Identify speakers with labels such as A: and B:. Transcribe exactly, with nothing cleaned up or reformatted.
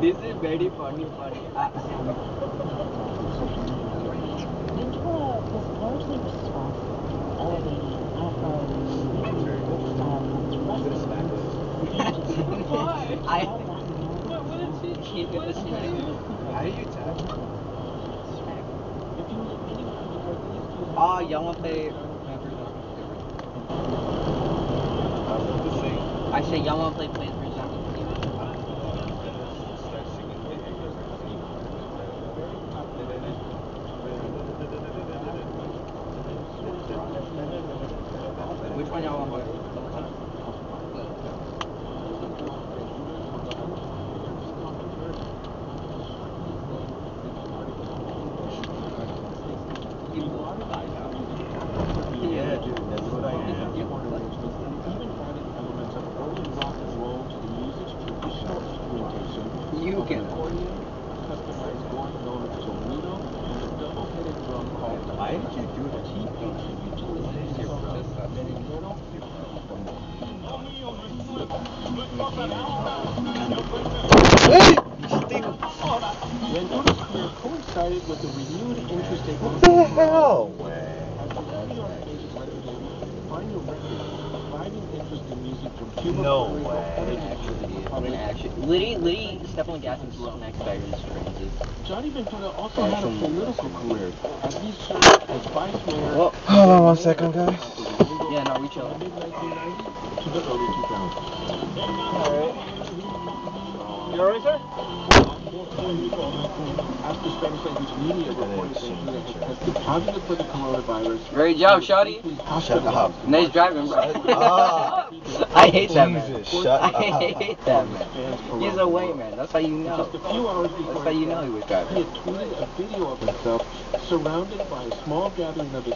A: This is very funny, funny. Uh, Why? I. What? What did she? What did she do? How do you tap? Ah, y'all wanna play? I say y'all wanna play Plants vs Zombies? Which one y'all want to play?
B: Yeah, dude, that's what I am.
A: You can.
B: Why did you do it? Coincided with the renewed interest in what the hell? No way.
A: Actually, actually, Liddy, Liddy stepped on the gas and smacked back in his transit.
C: Johnny Ventura also had a political career as he served as vice mayor.
A: Well,
B: hold on one second, guys.
A: Yeah, no, we chill.
C: From the mid nineteen nineties to the early two thousands.
A: Alright. You alright, sir?
C: After Spanish language media reported Ventura had tested positive for the coronavirus.
A: Great job, Shawty.
B: Shut up.
A: Nice driving, bro.
B: Uh,
A: I hate that man.
B: Jesus, shut
A: I
B: up.
A: hate that man. He's a white man. That's how you know.
C: Just a few hours before
A: That's how you know he was driving.
C: he had tweeted a video of himself surrounded by a small gathering of his